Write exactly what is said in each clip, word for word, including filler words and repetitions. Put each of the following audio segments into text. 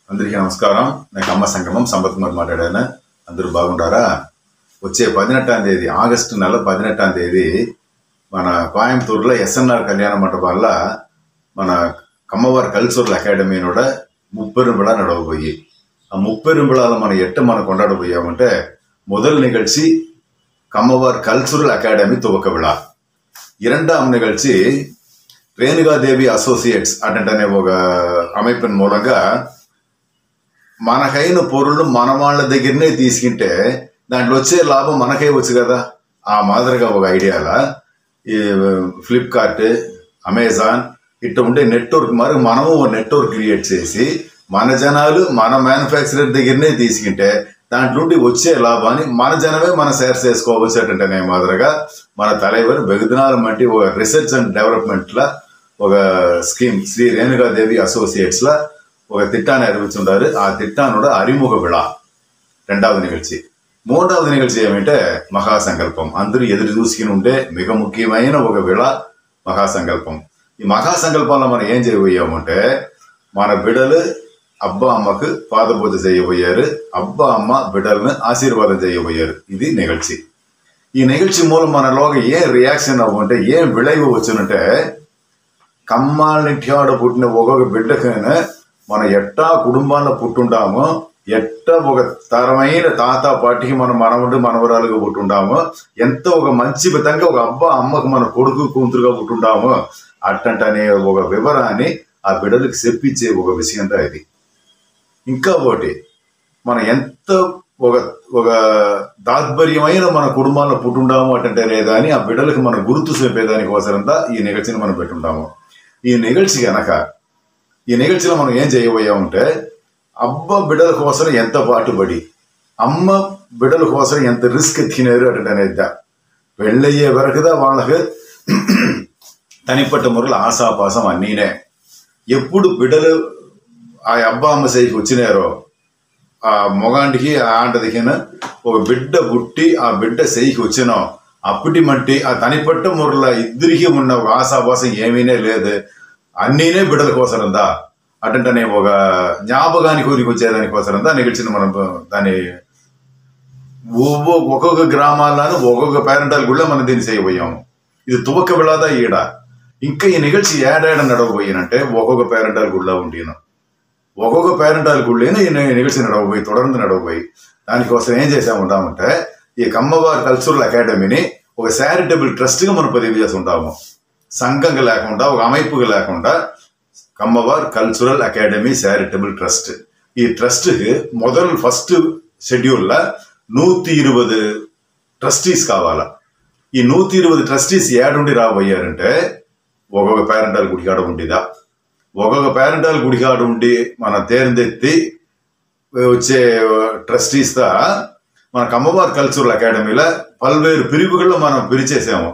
అందరికీ నమస్కారం. నేను అమ్మ సంగమం సంపత్ కుమార్ మాట్లాడాను. అందరూ బాగుంటారా? వచ్చే పదినెట్టాం తేదీ ఆగస్టు నెల పదినెట్టాం తేదీ మన కోయంబత్తూరులో ఎస్ఎన్ఆర్ కళ్యాణ మండపాల మన కమ్మవారి కల్చరల్ అకాడమీనோட முப்பெரும் விழா நடவபோய் ఆ முப்பெரும் விழாவில் మనం எட்டு మనం கொண்டாட போயாమంటే முதல் நிகழ்ச்சி கம்மவார் கல்ச்சுரல் அகாடமி துவக்க விழா. இரண்டாம் நிகழ்ச்சி రేణుగాదేవి అసోసియేట్స్ అనే ఒక அமைப்பின் మూలంగా మనకైన పొరులు మన వాళ్ళ దగ్గరనే తీసుకుంటే దాంట్లో వచ్చే లాభం మనకే వచ్చు కదా. ఆ మాదిరిగా ఒక ఐడియాలా ఈ ఫ్లిప్కార్ట్, అమెజాన్ ఇట్లా ఉండే నెట్వర్క్ మరి మనము నెట్వర్క్ క్రియేట్ చేసి మన జనాలు మన మ్యానుఫ్యాక్చరర్ దగ్గరనే తీసుకుంటే దాంట్లో వచ్చే లాభాన్ని మన జనమే మన షేర్ చేసుకోవచ్చు అంటే మాదిరిగా మన తలైవర్ బెగుదినాల వంటి ఒక రీసెర్చ్ అండ్ డెవలప్మెంట్ల ఒక స్కీమ్ శ్రీ రేణుగాదేవి అసోసియేట్స్ ல ఒక திட்டானை அறிவிச்சுட்டாரு. ఆ திட்டானோட அறிமுக விழா ரெண்டாவது நிகழ்ச்சி. మూడవది నిగழ்ச்சி ఏమంటే మహాసంకల్పం. అందరూ ఎదురు చూసుకుని ఉంటే మిగ ముఖ్యమైన ఒక విళా మహాసంకల్పం. ఈ మహాసంకల్పంలో మనం ఏం చేయబోయామంటే మన బిడ్డలు అబ్బా అమ్మకు పాదపూజ చేయబోయారు, అబ్బా అమ్మ బిడ్డలను ఆశీర్వాదం చేయబోయారు. ఇది నిగழ்ச்சி. ఈ నిగழ்ச்சி మూలం మనలోగా ఏం రియాక్షన్ అవ్వంటే ఏం విளைவு వచ్చునంటే కమ్మాళ్ళింటియాడ పుట్టిన ఒక్కొక్క బిడ్డకైనా మన ఎట్టా కుటుంబాల్లో పుట్టుంటామో ఎట్ట ఒక తరమైన తాత పాటికి మనం మనవుడు మనవరాలుగా పుట్టుంటామో ఎంత ఒక మంచి విధంగా ఒక అబ్బా అమ్మకు మన కొడుకు కూతురుగా పుట్టుంటామో అట్టంటనే ఒక వివరాన్ని ఆ బిడ్డలకు చెప్పించే ఒక విషయంగా ఇది. ఇంకా ఒకటి మనం ఎంత ఒక ఒక తాత్పర్యమైన మన కుటుంబాల్లో పుట్టుంటాము అట్టంటే లేదా అని ఆ బిడ్డలకు మనం గుర్తు చెప్పేదానికి అవసరంతా ఈ నిగழ்ச்சிని మనం పెట్టుంటాము. ఈ నిగழ்ச்சி కనుక ఈ నిగழ்ச்சிలో మనం ఏం చేయబోయామంటే అబ్బ బిడ్డల కోసం ఎంత పాటుపడి అమ్మ బిడ్డల కోసం ఎంత రిస్క్ ఎత్తినారు అంటే అనేది పెళ్ళయ్యే వరకుదా వాళ్ళకి తనిపట్ట మురలు ఆశాపాసం అన్నీనే. ఎప్పుడు బిడ్డలు ఆ అబ్బా అమ్మ సైకి వచ్చినారో ఆ మొగాంటికి ఆ ఆంటదికిన ఒక బిడ్డ పుట్టి ఆ బిడ్డ సైకి వచ్చినో అప్పటి మట్టి ఆ తనిపట్ట మురల ఇద్దరికి ఉన్న ఒక ఆశాపాసం ఏమీనే లేదు, అన్నీనే బిడ్డల కోసరందా అటంటనే ఒక జ్ఞాపకానికి ఊరికి వచ్చేదానికోసరందా నిగழ்ச்சிని మనం దాన్ని ఒక్కొక్క గ్రామాలను ఒక్కొక్క పేరెంటాల కూడా మనం దీన్ని చేయబోయాము. ఇది తువక విళాదా ఈడ. ఇంకా ఈ నిగழ்ச்சி ఏడాడ నడవబోయినంటే ఒక్కొక్క పేరెంటాల గుళ్ళ ఉండిను ఒక్కొక్క పేరెంటాల గుళ్ళేను ఈ నిగழ்ச்சி నడవబోయి తొడర్ந்து నడవబోయి దానికోసం ఏం చేసాముంటామంటే ఈ కమ్మవారి కల్చరల్ అకాడమీని ఒక చారిటబుల్ ట్రస్ట్గా మనం పదివి చేసి ఉంటాము. సంఘంగా లేకుండా ఒక அமைப்புగా లేకుండా Kammavar cultural academy charitable trust. ఈ ట్రస్ట్కి మొదలు ఫస్ట్ షెడ్యూల్లో నూతి ఇరువది ట్రస్టీస్ కావాలా. ఈ నూతి ఇరువది ట్రస్టీస్ ఏడుండి రాబోయారంటే ఒక్కొక్క పేరెంటాల గుడికాడ ఉండిదా ఒక్కొక్క పేరెంటాల గుడికాడ ఉండి మనం తేరుందెత్తి వచ్చే ట్రస్టీస్తా మన కమ్మవారి కల్చరల్ అకాడమీలో పల్వేరు పిరివుల్లో మనం పిరిచేసాము.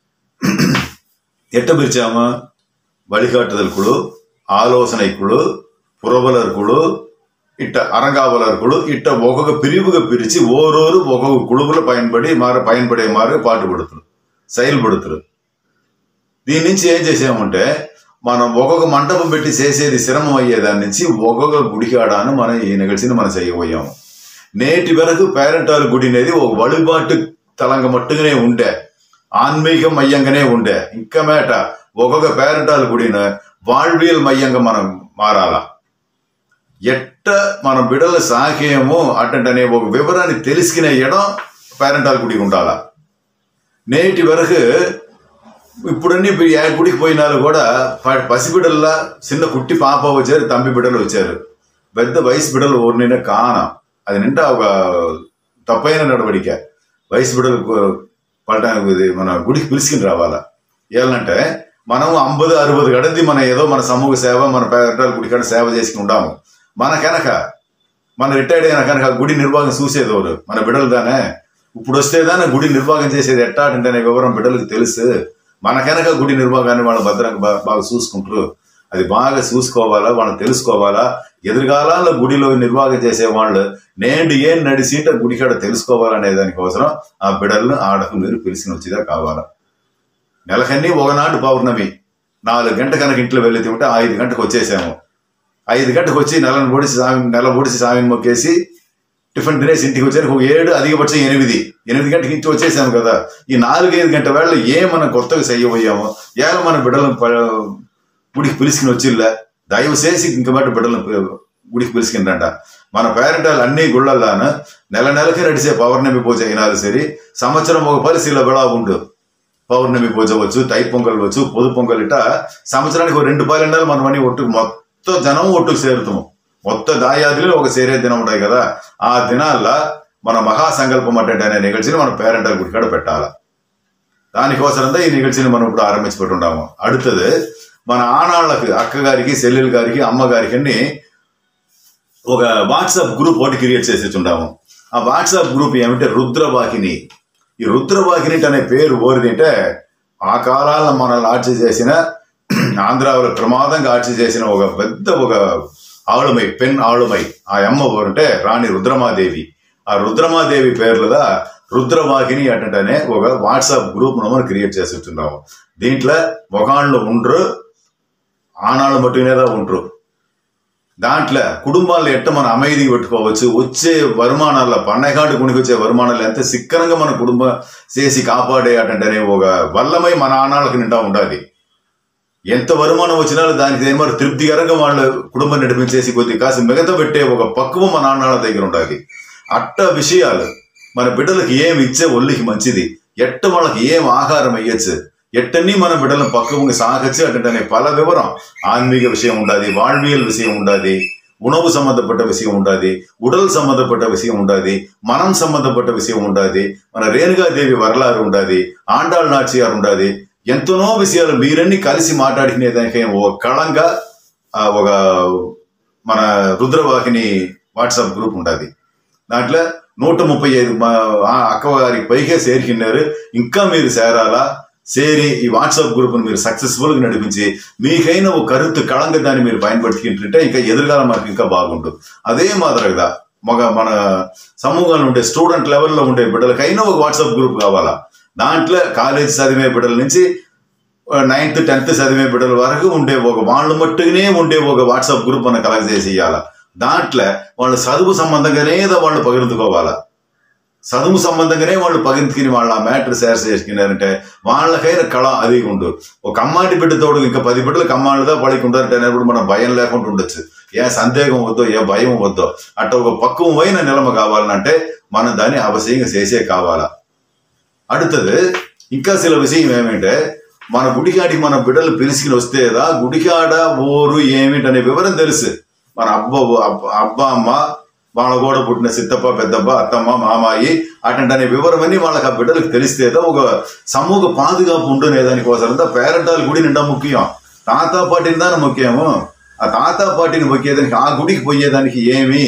ఎట్ట పిరిచాము? வழிகாட்டுதல் குழு, ஆலோசனை குழு, புரவலர் குழு, ఇట్ట అరంగావలర్ కుడు ఇట్ట ఒక్కొక్క పిరివుగా పిలిచి ఓరోరు ఒక్కొక్క కుడుపులో పయనబడి మార పయనపడే మారు పాటుపడుతురు శైలుపడుతురు. దీని నుంచి ఏం చేసామంటే మనం ఒక్కొక్క మంటపం పెట్టి చేసేది శ్రమం అయ్యేదాని నుంచి ఒక్కొక్క గుడికాడాను మనం ఈ నిగழ்ச்சிని మనం చేయబోయాము. నేటి వరకు పేరెంటాల గుడి అనేది ఒక వழிபாட்டு తలంగ మట్టుగానే ఉండే, ఆన్మీక మయ్యంగానే ఉండే. ఇంకా మేట ఒక్కొక్క పేరెంటాల గుడిన வாழ்வியல் மையంగా మనం మారాలా. ఎట్ట మన బిడ్డల సాకేమో అట్టంటనే ఒక వివరాన్ని తెలుసుకునే ఇడం పేరెంటాల గుడికి ఉండాలా. నేటి వరకు ఇప్పుడన్నీ ఏ గుడికి పోయినారు కూడా పసిబిడ్డల్లా చిన్న కుట్టి పాప వచ్చారు, తంబి బిడ్డలు వచ్చారు, పెద్ద వయసు బిడ్డలు ఊరినైనా కాన. అది నిండా ఒక తప్పైన నడవడిక. వయసు బిడ్డలు పడటానికి మన గుడికి పిలుచుకుని రావాలా. ఏళ్ళంటే మనం అంబది అరవది గడది మన ఏదో మన సమూహ సేవ మన పేరెంటాల గుడికాడ సేవ చేసుకుని ఉంటాము. మన కనుక మన రిటైర్డ్ అయిన కనుక గుడి నిర్వాహం చూసేది ఎవరు? మన బిడ్డలు దానే. ఇప్పుడు వస్తేదానే గుడి నిర్వాహం చేసేది ఎట్టా అంటేనే వివరం బిడ్డలకు తెలుసు. మన కనుక గుడి నిర్వాహాన్ని వాళ్ళు భద్రంగా బాగా చూసుకుంటారు. అది బాగా చూసుకోవాలా, వాళ్ళు తెలుసుకోవాలా. ఎదురుగాలలో గుడిలో నిర్వాహం చేసే వాళ్ళు నేండు ఏం నడిచింట గుడికాడ తెలుసుకోవాలనే దానికోసం ఆ బిడ్డలను ఆడకు మీరు పిలిచిన వచ్చేదా కావాలా. నెలకన్నీ ఒకనాడు పౌర్ణమి నాలుగు గంట కనుక ఇంట్లో వెళ్ళి ఉంటే ఐదు గంటకు వచ్చేసాము. ఐదు గంటకు వచ్చి నెలను పొడిచి సామి నెల పొడిచి సామిని మొక్కేసి టిఫిన్ తినేసి ఇంటికి వచ్చాను. ఒక ఏడు అధికపక్షం ఎనిమిది ఎనిమిది గంటకి ఇంటికి వచ్చేసాము కదా. ఈ నాలుగైదు గంటల వేళ ఏం మనం కొత్తగా చెయ్యబోయాము, ఏళ్ళ మన బిడ్డలను గుడికి పిలుచుకుని వచ్చిల్లా దైవ చేసి ఇంక మాట బిడ్డలను గుడికి పిలుచుకుంటాంట. మన పేరెంటాలు అన్ని గుళ్ళల్లాను నెల నెలకి నడిచే పౌర్ణమి పూజ అయినాలు సరి, సంవత్సరం ఒక పరిశీల బిడా ఉండు. పౌర్ణమి పూజ వచ్చు, తై పొంగల్ వచ్చు, పొదు పొంగల్ ఇట సంవత్సరానికి ఒక రెండు పన్నెండాలు మనం అన్ని ఒట్టు మొత్తం జనం ఒట్టుకు చేరుతాము. మొత్తం దాయాదిలో ఒక సేరే దినం ఉంటాయి కదా. ఆ దినాల్లో మన మహాసంకల్పం అంటే అనే నిగల్చిని మన పేరెంటాల గుడికాడ పెట్టాలి. దానికోసరంతా ఈ నిగల్చిని మనం ఇప్పుడు ఆరంభించి పెట్టుంటాము. அடுத்தது మన ఆనాళ్ళకి అక్కగారికి చెల్లెలు గారికి అమ్మగారికి అన్ని ఒక వాట్సాప్ గ్రూప్ ఒకటి క్రియేట్ చేసి ఉంటాము. ఆ వాట్సాప్ గ్రూప్ ఏమంటే రుద్రవాహిని. ఈ రుద్రవాహిని అనే పేరు ఓరిదంటే ఆ కాలాల్లో మనల్ని ఆర్చి చేసిన ఆంధ్రాలో ప్రమాదంగా ఆర్చి చేసిన ఒక పెద్ద ఒక ఆளுமை పెన్ ఆளுமை. ఆ అమ్మ అంటే రాణి రుద్రమాదేవి. ఆ రుద్రమాదేవి పేర్లుగా రుద్రవాహిని అంటేనే ఒక వాట్సాప్ గ్రూప్ మనం క్రియేట్ చేసి వచ్చున్నాము. దీంట్లో ఒకళ్ళు ఉండరు, ఆనాళ్ళు మట్టుకునేదా ఉండరు. దాంట్లో కుటుంబాల్లో ఎట్ట మనం అమైది పెట్టుకోవచ్చు, వచ్చే వరుమానాల పన్నెకాడు కొనికి వచ్చే వరుమానాలు ఎంత సిక్కరంగా మన కుటుంబం చేసి కాపాడే అటంటనే ఒక వల్లమై మన ఆనాళ్ళకి నిండా ఉండాలి. ఎంత వరుమానం వచ్చినా దానికి ఏమో తృప్తికరంగా వాళ్ళ కుటుంబం నడిపించేసి కొద్ది కాసి మిగతా పెట్టే ఒక పక్వం మన ఆనాళ్ళ దగ్గర ఉండాలి. అట్ట విషయాలు మన బిడ్డలకు ఏమి ఇచ్చే ఒళ్ళికి మంచిది, ఎట్ట వాళ్ళకి ఏం ఆహారం అయ్యచ్చు, ఎట్టన్నీ మన బిడ్డలను పక్వంగా సాగచ్చు అంటే పల వివరం ఆన్మీக விஷயம் ఉండాలి, வாழ்வியல் விஷயம் ఉండాలి, உணவு சம்பந்தப்பட்ட விஷயம் ఉండాలి, உடல் சம்பந்தப்பட்ட விஷயம் ఉండాలి, மனம் சம்பந்தப்பட்ட விஷயம் ఉండాలి, మన రేణుగాదేవి వరలారు ఉండాలి, ఆండాళ్ నాచియారు ఉండాలి. ఎంతనో విషయాలు మీరన్నీ కలిసి మాట్లాడుకునేదానికి ఒక కళంగా ఒక మన రుద్రవాహిని వాట్సాప్ గ్రూప్ ఉండాలి. దాంట్లో నూట ముప్పై ఐదు అక్కగారికి పైకే చేరుకున్నారు. ఇంకా మీరు చేరాలా, చేరి ఈ వాట్సాప్ గ్రూప్ను మీరు సక్సెస్ఫుల్ గా నడిపించి మీకైనా ఒక కరుత్తు కళంగా దాన్ని మీరు బయటపట్టుకుంటుంటే ఇంకా ఎదురుగాల మనకు ఇంకా బాగుంటుంది. అదే మాదిరిగా మగ మన సమూహంలో ఉండే స్టూడెంట్ లెవెల్లో ఉండే బిడ్డలకైనా ఒక వాట్సాప్ గ్రూప్ కావాలా. దాంట్లో కాలేజ్ చదివే బిడ్డల నుంచి నైన్త్ టెన్త్ చదివే బిడ్డల వరకు ఉండే ఒక వాళ్ళు మట్టుగానే ఉండే ఒక వాట్సాప్ గ్రూప్ మనం కలెక్ట్ చేసి ఇవ్వాలా. దాంట్లో వాళ్ళు చదువు సంబంధంగానే వాళ్ళు పగిరిందుకోవాలా. చదువు సంబంధంగానే వాళ్ళు పగించుకుని వాళ్ళ మ్యాటర్ షేర్ చేసుకున్నారంటే వాళ్ళకైనా కళ అది ఉండు. ఒక అమ్మాటి బిడ్డతోడు ఇంకా పది బిడ్డలకు అమ్మాళ్ళదా పడికి ఉంటారంటే అనేప్పుడు మనం భయం లేకుండా ఉండొచ్చు. ఏ సందేహం వద్దో, ఏ భయం వద్దో, అట్ట ఒక పక్వమైన నిలమ కావాలంటే మనం దాన్ని అవశ్యంగా చేసే కావాలా. அடுத்தது ఇంకా சில విషయం ఏమంటే మన గుడికాడికి మన బిడ్డలు పిలుచుకుని వస్తేదా గుడికాడ ఊరు ఏమిటనే వివరం తెలుసు. మన అబ్బ అబ్బ అమ్మ వాళ్ళ కూడా పుట్టిన సిత్తప్ప పెద్దప్ప అత్తమ్మ మామాయి అటంటనే వివరం అని వాళ్ళకి ఆ బిడ్డలకు తెలిస్తేదా ఒక సమూహ పాదుగాపు ఉండునే దానికోసరంతా పేరెంటాల గుడి నిండా ముఖ్యం. తాత పాటిని దాని ముఖ్యము. ఆ తాత పాటిని మొక్కేదానికి ఆ గుడికి పోయేదానికి ఏమి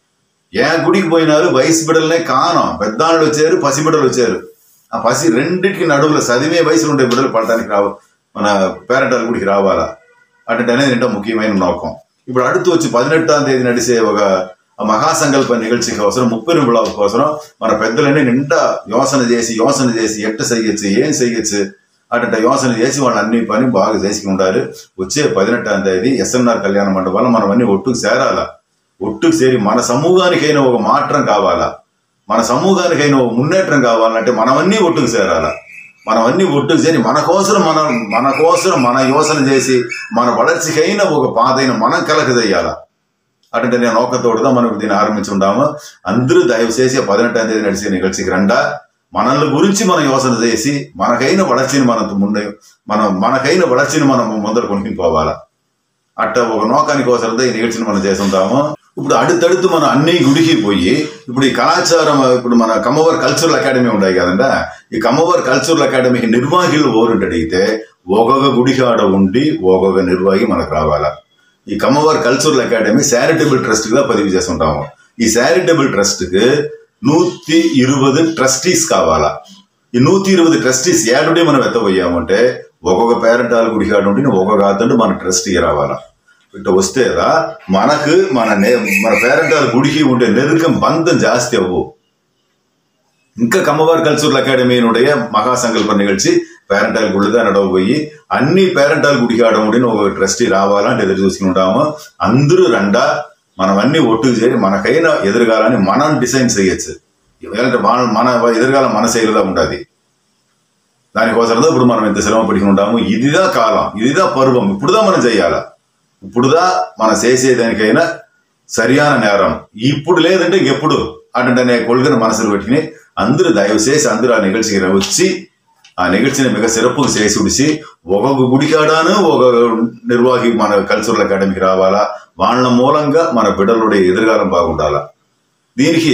ఏ గుడికి పోయినారు వయసు బిడ్డలనే కానం. పెద్దాళ్ళు వచ్చారు, పసిబిడ్డలు వచ్చారు. ఆ పసి రెండింటికి నడువుల చదివే వయసులో ఉండే బిడ్డలు పడటానికి రావు మన పేరెంటాల గుడికి రావాలా అంటే అనేది నిండా ముఖ్యమైన నోకం. ఇప్పుడు అడుతూ వచ్చి పదినెట్టాం తేదీ నడిచే ఒక మహాసంకల్ప నిగల్చి కోసం ముప్పై నిమిషాల కోసం మన పెద్దలన్నీ నిండా యోసన చేసి యోసన చేసి ఎట్ట చెయ్యొచ్చు ఏం చెయ్యొచ్చు అటు యోసన చేసి వాళ్ళు అన్ని పని బాగా చేసుకుని ఉంటారు. వచ్చే పదినెట్టాం తేదీ ఎస్ఎన్ఆర్ కళ్యాణ మండపంలో మనం అన్ని ఒట్టుకు చేరాలా. ఒట్టుకు చేరి మన సమూహానికైనా ఒక మాత్రం కావాలా, మన సమూహానికైనా ఒక మున్నేట్రం కావాలంటే మనమన్నీ ఒట్టుకు చేరాలా. మనమన్నీ ఒట్టుకు చేరి మన కోసం మన మన కోసం మన యోసన చేసి మన వளர்ச்சிకైనా ఒక పాదైన మనం కలగజేయాలా. అటు నేను నోకతోడుగా మనం దీన్ని ఆరంభించి ఉంటాము. అందరూ దయచేసి పదినెట్టాం తేదీ నడిచే నిగల్చికి రండా. మనల్ని గురించి మనం యోసన చేసి మనకైన వளர்ச்சிని మనం ముందు మనం మనకైన వளர்ச்சிని మనం ముందర కొనుక్కుని పోవాలా. అట్ట ఒక నోకాని కోసం ఈ నిగల్చిని మనం చేసి ఉంటాము. ఇప్పుడు అడుతడుతూ మనం అన్ని గుడికి పోయి ఇప్పుడు ఈ కళాచారం ఇప్పుడు మన కమ్మవారి కల్చరల్ అకాడమీ ఉన్నాయి కదండా. ఈ కమ్మవారి కల్చరల్ అకాడమీకి నిర్వాహకులు ఓరుంటే అడిగితే ఒక్కొక్క గుడికి ఆడ ఉండి ఒక్కొక్క నిర్వాహి మనకు రావాలా. ఈ కమ్మవారి కల్చరల్ అకాడమీ చారిటబుల్ ట్రస్ట్ గా పదవి చేస్తుంటాము. ఈ చారిటబుల్ ట్రస్ట్ కి నూతి ఇరువది ట్రస్టీస్ కావాలా. ఈ నూతి ఇరువది ట్రస్టీస్ ఏడుండి మనం ఎత్తపోయామంటే ఒక్కొక్క పేరెంటాల గుడికి ఆడ ఉండి ఒక్కొక్క ఆదంటే మన ట్రస్టీకి రావాలా. ఇట్లా వస్తేదా మనకు మన మన పేరెంటాల గుడికి ఉండే నెరుకం బంధం జాస్తి అవ్వు. ఇంకా కమ్మవారి కల్చరల్ అకాడమీనుடைய మహాసంకల్ప నిగల్చి పేరెంటాల గుళ్ళుగా నడవబోయి అన్ని పేరెంటాల గుడికి ఆడముడిని ఒక ట్రస్టీ రావాలంటే ఎదురు చూసుకుంటాము. అందరూ రండా మనం అన్ని ఒట్టుకు చేరి మనకైనా ఎదురుగాలని మనం డిసైన్ చేయొచ్చు. ఎందుకంటే మన మన ఎదురుగాలం మన శైలిగా ఉంటుంది. దానికోసంతో ఇప్పుడు మనం ఎంత శ్రమ పడికి ఉంటాము. ఇదిదా కాలం, ఇదిదా పర్వం, ఇప్పుడుదా మనం చెయ్యాలా, ఇప్పుడుదా మనం చేసేదానికైనా సరియాన నేరం. ఇప్పుడు లేదంటే ఎప్పుడు అటంటే కొడుకుని మనసులు పెట్టుకుని అందరూ దయవు చేసి అందరూ ఆ నిగల్చికి వచ్చి ఆ నిగల్చిన మిగ సిరప్పులు చేసి ఉడిసి ఒక్కొక్క గుడికాడాను ఒక నిర్వాహి మన కల్చరల్ అకాడమీకి రావాలా. వాళ్ళ మూలంగా మన బిడ్డలుடைய ఎదురుగాలం బాగుండాలా. దీనికి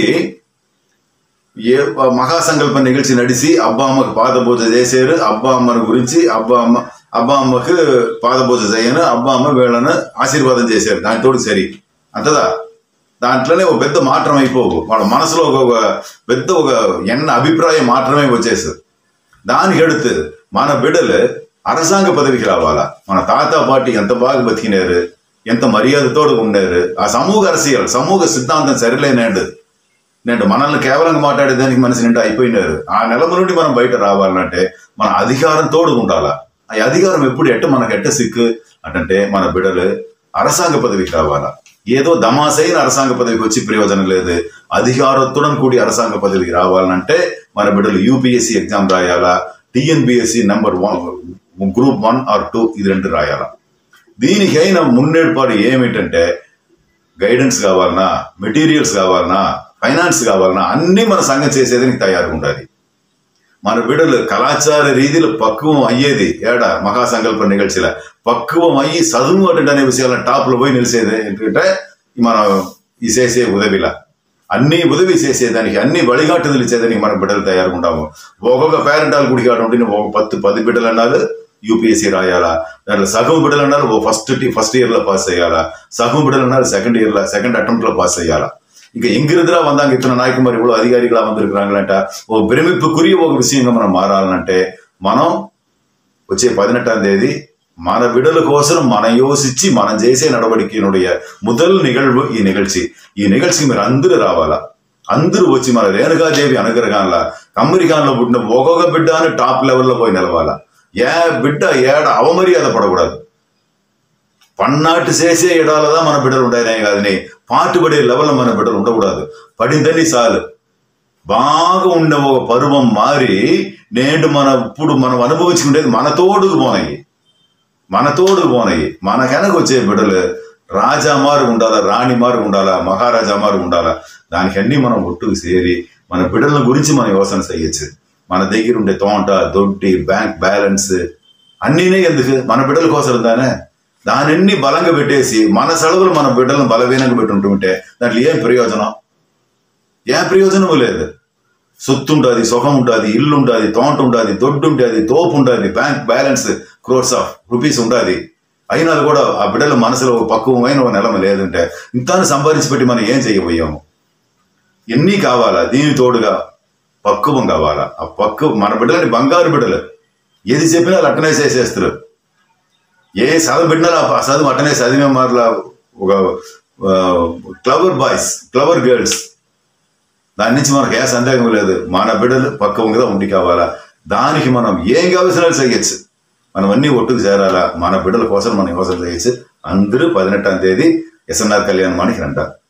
ఏ మహాసంకల్ప నిగల్చి నడిచి అబ్బా అమ్మకు పాదపూజ చేశారు. అబ్బా అమ్మని గురించి అబ్బా అమ్మ అబ్బా అమ్మకు పాదపూజ చేయను, అబ్బా అమ్మ వీళ్ళను ఆశీర్వాదం చేశారు. దానితోడు సరి అంతదా. దాంట్లోనే ఒక పెద్ద మాత్రం అయిపోవు. వాళ్ళ మనసులో ఒక పెద్ద ఒక ఎన్న అభిప్రాయం మాత్రమే వచ్చేస్తుంది. దానికి ఎడుతు మన బిడ్డలు అరసాంగ పదవికి రావాలా. మన తాత పాటి ఎంత బాగా బతికినారు, ఎంత మర్యాదతోడు ఉన్నారు. ఆ సమూహ అరసీయాలి, సమూహ సిద్ధాంతం సరిలేనాడు నేను మనల్ని కేవలంగా మాట్లాడేదానికి మనిషి నిండా అయిపోయినారు. ఆ నెలమ నుండి మనం బయట రావాలంటే మన అధికారంతో ఉండాలా. ఆ అధికారం ఎప్పుడు ఎట్ట మనకు ఎట్ట సిక్కు అంటే మన బిడ్డలు అరసాంగ పదవికి రావాలా. ఏదో దమాసైన అరసాంగ పదవికి వచ్చి ప్రయోజనం లేదు. అధికారత్తుడం కూడి అరసాంగ పదవికి రావాలంటే మన బిడ్డలు యూపీఎస్సీ ఎగ్జామ్ రాయాలా, TNPSC number one group one or two ఇది రెండు రాయాలా. దీనికైనా మున్నేర్పాటు ఏమిటంటే గైడెన్స్ కావాలన్నా, మెటీరియల్స్ కావాలన్నా, ఫైనాన్స్ కావాలన్నా అన్ని మన సంఘం చేసేదానికి తయారుగా ఉండాలి. మన బిడ్డలు కళాచార రీతిలో పక్వం అయ్యేది ఏడా మహాసంకల్ప నిగల్చిలా పక్వం అయ్యి చదువు అటెండ్ అనే విషయాలను టాప్ లో పోయి నిలిచేది ఏంటంటే మనం ఈ చేసే ఉదవిలా అన్ని ఉదవి చేసేదానికి అన్ని వడిగాటుదలు ఇచ్చేదానికి మన బిడ్డలు తయారుగా ఉంటాము. ఒక్కొక్క పేరెంటాలు గుడికి ఆడ ఉంటే ఒక పత్తు పది బిడ్డలు అన్నారు యూపీఎస్సీ రాయాలా. దాంట్లో సగం బిడ్డలు అన్నారు ఓ ఫస్ట్ ఫస్ట్ ఇయర్ లో పాస్ అయ్యాలా, సగం బిడ్డలు అన్నారు సెకండ్ ఇయర్ లో సెకండ్ అటెంప్ట్ లో పాస్ అయ్యాలా. ఇంకా எங்கிருந்துடா வந்தாங்க இத்தனை நாய்க்கு மாதிரி இவ்வளவு அதிகாரிகளா வந்திருக்கிறாங்களேట ఓ பிரமிப்புக்குரிய ఒక విషయంగా మనం మారాలంటే మనం వచ్చే పదినెట్టాం తేదీ మన బిడ్డల కోసం మనం యోచించి మనం చేసే నడవడికనుடைய முதல் నిగழ்வு ఈ నిగల్చి. ఈ నిగల్చికి మీరు అందరూ రావాలా. అందరూ వచ్చి మన రేణుకాదేవి అనుగ్రహంలా అమెరికాలో పుట్టిన ఒక్కొక్క బిడ్డ అని టాప్ లెవెల్లో పోయి నిలవాలా. ఏ బిడ్డ ఏడ అవమర్యాద పడకూడదు. పన్నాటు చేసే ఎడాలదా మన బిడ్డలు ఉంటాయనే కాదని పాటుపడే లెవెల్లో మన బిడ్డలు ఉండకూడదు. పడిందని చాలు. బాగా ఉండే ఒక పరువం మారి నేడు మన ఇప్పుడు మనం అనుభవించుకునేది మన తోడుకు పోనాయి, మన తోడుకు పోనాయి. మన వెనక వచ్చే బిడ్డలు రాజా మారు ఉండాలా, రాణి మారు ఉండాలా, మహారాజా మారు ఉండాలా. దానికన్నీ మనం ఒట్టుకు చేరి మన బిడ్డల గురించి మనం యోచన చేయొచ్చు. మన దగ్గర ఉండే తోంట దొడ్డి బ్యాంక్ బ్యాలెన్స్ అన్నీనే ఎందుకు మన బిడ్డల కోసం దానే దానిన్ని బలంగా పెట్టేసి మన సెలవులు మన బిడ్డలను బలవీనంగా పెట్టుంటుంటే దాంట్లో ఏం ప్రయోజనం? ఏ ప్రయోజనము లేదు. సొత్తు ఉంటుంది, సుఖం ఉంటుంది, ఇల్లు ఉంటుంది, తోంట ఉంటుంది, దొడ్డు ఉంటుంది, తోపు ఉంటుంది, bank balance crores of rupees ఉంటుంది. అయినా కూడా ఆ బిడ్డల మనసులో ఒక పక్వమైన ఒక నెలమ లేదంటే ఇంతాను సంపాదించి పెట్టి మనం ఏం చేయబోయాము? ఎన్ని కావాలా? దీని తోడుగా పక్వం కావాలా. ఆ పక్వ మన బిడ్డలని బంగారు బిడ్డలు ఏది చెప్పినా వాళ్ళు అట్టనే చేసేస్తారు. ఏ చదువు బిడ్డలా ఆ చదువు అట్టనే చదివే మారలా ఒక క్లవర్ బాయ్స్ క్లవర్ గర్ల్స్. దాని నుంచి మనకు ఏ సందేహం లేదు. మన బిడ్డలు పక్వంగా ఉండి కావాలా. దానికి మనం ఏం కావాల్సినా చేయొచ్చు. మనం అన్ని ఒట్టుకు చేరాలా. మన బిడ్డల కోసం మనం యోచన చేయొచ్చు. అందరూ పదినెట్టాం తేదీ ఎస్ఎన్ఆర్ కళ్యాణ మానికి రంటారు.